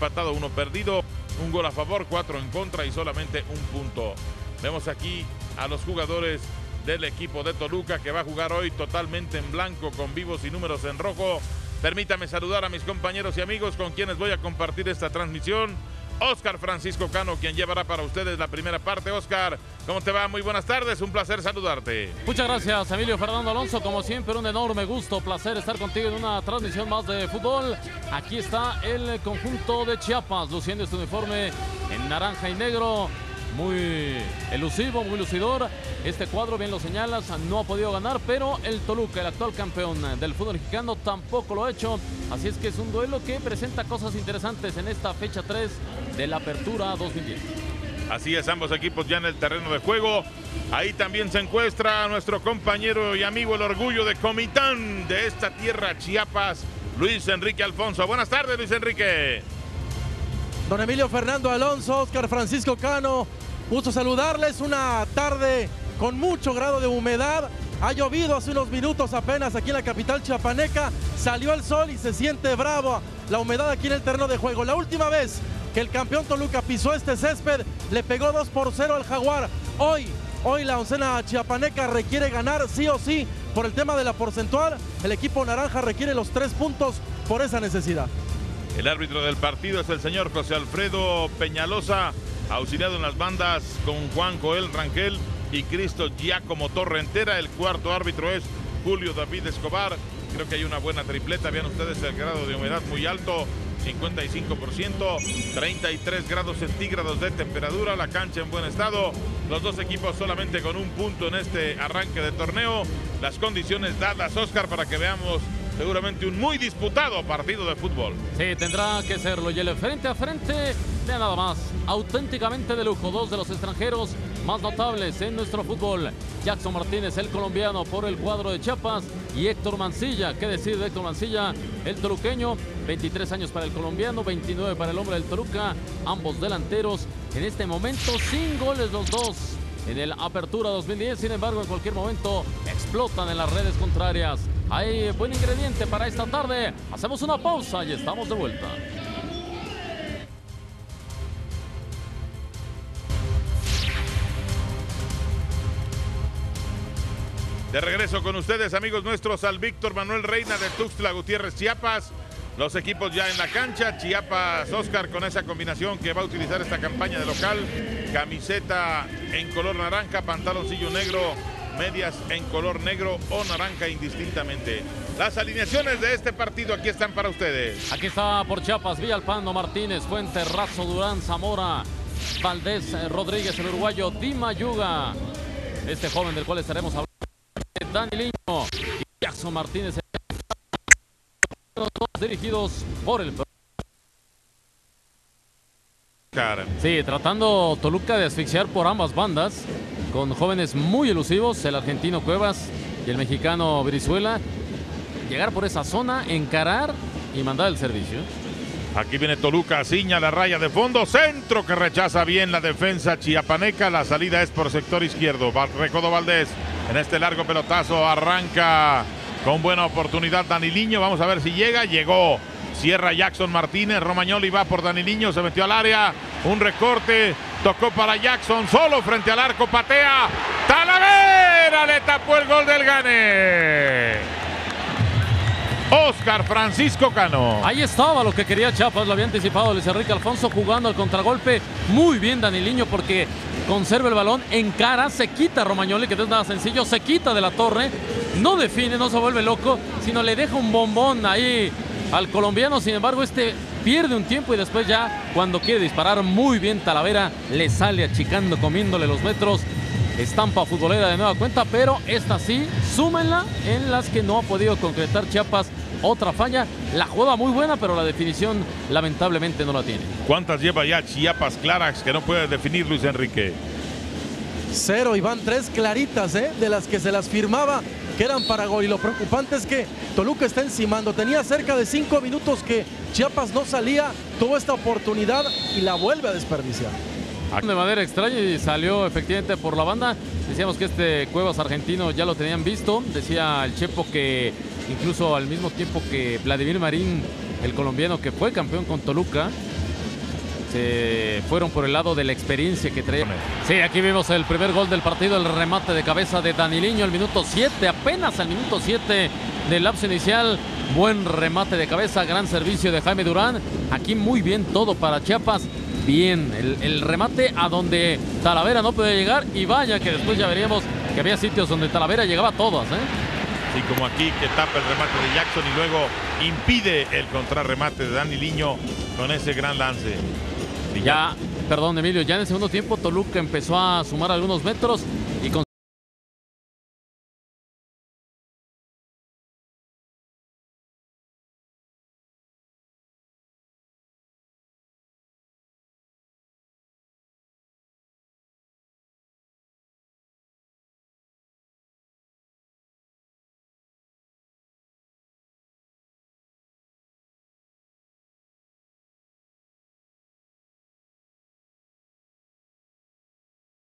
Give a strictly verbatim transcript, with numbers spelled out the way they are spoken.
empatado, uno perdido, un gol a favor, cuatro en contra y solamente un punto. Vemos aquí a los jugadores del equipo de Toluca, que va a jugar hoy totalmente en blanco con vivos y números en rojo. Permítame saludar a mis compañeros y amigos con quienes voy a compartir esta transmisión. Óscar Francisco Cano, quien llevará para ustedes la primera parte. Óscar, ¿cómo te va? Muy buenas tardes, un placer saludarte. Muchas gracias, Emilio Fernando Alonso. Como siempre, un enorme gusto, placer estar contigo en una transmisión más de fútbol. Aquí está el conjunto de Chiapas, luciendo este uniforme en naranja y negro. Muy elusivo, muy lucidor. Este cuadro, bien lo señalas, no ha podido ganar, pero el Toluca, el actual campeón del fútbol mexicano, tampoco lo ha hecho. Así es que es un duelo que presenta cosas interesantes en esta fecha tres de la Apertura dos mil diez. Así es, ambos equipos ya en el terreno de juego. Ahí también se encuentra nuestro compañero y amigo, el orgullo de Comitán de esta tierra, Chiapas, Luis Enrique Alfonso. Buenas tardes, Luis Enrique. Don Emilio Fernando Alonso, Óscar Francisco Cano, gusto saludarles. Una tarde con mucho grado de humedad. Ha llovido hace unos minutos apenas aquí en la capital chiapaneca. Salió el sol y se siente bravo la humedad aquí en el terreno de juego. La última vez que el campeón Toluca pisó este césped, le pegó dos por cero al Jaguar. Hoy, hoy la oncena chiapaneca requiere ganar sí o sí por el tema de la porcentual. El equipo naranja requiere los tres puntos por esa necesidad. El árbitro del partido es el señor José Alfredo Peñalosa, auxiliado en las bandas con Juan Joel Rangel y Cristo Giacomo Torrentera. El cuarto árbitro es Julio David Escobar. Creo que hay una buena tripleta. Vean ustedes el grado de humedad muy alto, cincuenta y cinco por ciento, treinta y tres grados centígrados de temperatura, la cancha en buen estado. Los dos equipos solamente con un punto en este arranque de torneo. Las condiciones dadas, Óscar, para que veamos seguramente un muy disputado partido de fútbol. Sí, tendrá que serlo. Y el frente a frente, de nada más, auténticamente de lujo. Dos de los extranjeros más notables en nuestro fútbol. Jackson Martínez, el colombiano, por el cuadro de Chiapas, y Héctor Mancilla. ¿Qué decir de Héctor Mancilla, el toluqueño? veintitrés años para el colombiano, veintinueve para el hombre del Toluca. Ambos delanteros en este momento sin goles los dos en el Apertura dos mil diez. Sin embargo, en cualquier momento explotan en las redes contrarias. Hay buen ingrediente para esta tarde. Hacemos una pausa y estamos de vuelta. De regreso con ustedes, amigos nuestros, al Víctor Manuel Reina de Tuxtla Gutiérrez, Chiapas. Los equipos ya en la cancha. Chiapas, Óscar, con esa combinación que va a utilizar esta campaña de local. Camiseta en color naranja, pantaloncillo negro, medias en color negro o naranja indistintamente. Las alineaciones de este partido aquí están para ustedes. Aquí está por Chiapas: Villalpando, Martínez, Fuente, Razo, Durán, Zamora, Valdés, Rodríguez, el uruguayo, Di Mayuga, este joven del cual estaremos hablando, Dani Liño y Jackson Martínez, los dos dirigidos por el... Sí, tratando Toluca de asfixiar por ambas bandas, con jóvenes muy elusivos, el argentino Cuevas y el mexicano Brizuela. Llegar por esa zona, encarar y mandar el servicio. Aquí viene Toluca, ciña la raya de fondo, centro que rechaza bien la defensa chiapaneca. La salida es por sector izquierdo. Recodo Valdés en este largo pelotazo, arranca con buena oportunidad Daniliño. Vamos a ver si llega, llegó. Cierra Jackson Martínez, Romagnoli va por Daniliño, se metió al área, un recorte, tocó para Jackson, solo frente al arco, patea, Talavera le tapó el gol del Gane. Óscar Francisco Cano. Ahí estaba lo que quería Chiapas, lo había anticipado Luis Enrique Alfonso, jugando al contragolpe. Muy bien Daniliño, porque conserva el balón, encara, se quita a Romagnoli, que no es nada sencillo, se quita de la torre, no define, no se vuelve loco, sino le deja un bombón ahí al colombiano. Sin embargo, este pierde un tiempo y después ya, cuando quiere disparar, muy bien Talavera, le sale achicando, comiéndole los metros. Estampa futbolera de nueva cuenta, pero esta sí, súmenla en las que no ha podido concretar Chiapas. Otra falla, la jugada muy buena, pero la definición lamentablemente no la tiene. ¿Cuántas lleva ya Chiapas claras que no puede definir Luis Enrique? Cero, y van tres claritas, ¿eh? De las que se las firmaba que eran para gol. Y lo preocupante es que Toluca está encimando. Tenía cerca de cinco minutos que Chiapas no salía, tuvo esta oportunidad y la vuelve a desperdiciar. De manera extraña y salió efectivamente por la banda. Decíamos que este Cuevas argentino ya lo tenían visto. Decía el Chepo que incluso al mismo tiempo que Vladimir Marín, el colombiano que fue campeón con Toluca, se fueron por el lado de la experiencia que traía. Sí, aquí vimos el primer gol del partido, el remate de cabeza de Daniliño, el minuto siete, apenas al minuto siete del lapso inicial. Buen remate de cabeza, gran servicio de Jaime Durán. Aquí muy bien todo para Chiapas. Bien, el, el remate a donde Talavera no puede llegar, y vaya que después ya veríamos que había sitios donde Talavera llegaba a todas, ¿eh? Sí, como aquí, que tapa el remate de Jackson y luego impide el contrarremate de Daniliño con ese gran lance. Y ya, perdón Emilio, ya en el segundo tiempo Toluca empezó a sumar algunos metros